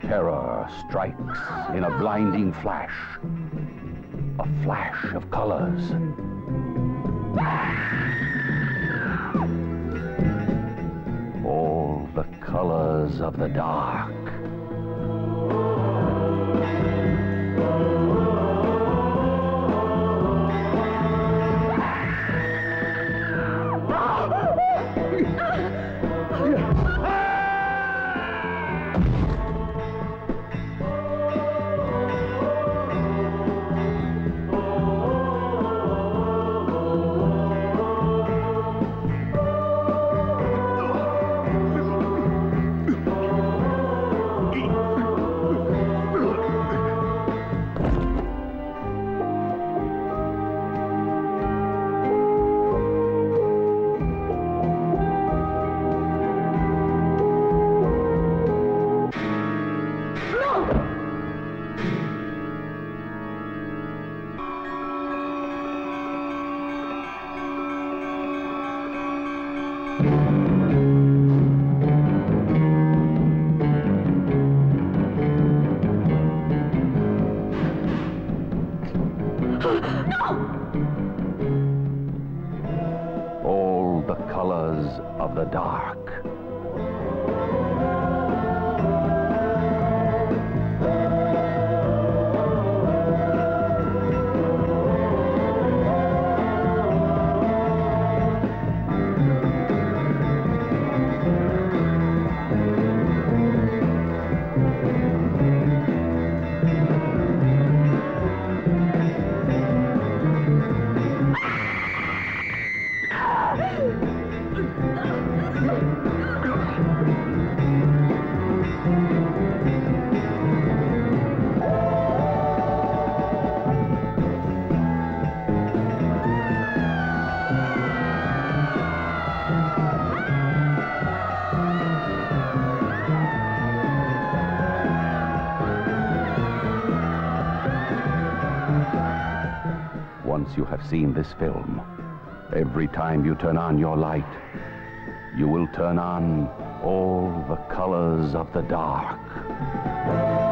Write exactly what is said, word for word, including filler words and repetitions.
Terror strikes in a blinding flash. A flash of colors. All the colors of the dark. All the colors of the dark. Once you have seen this film, every time you turn on your light, you will turn on all the colors of the dark.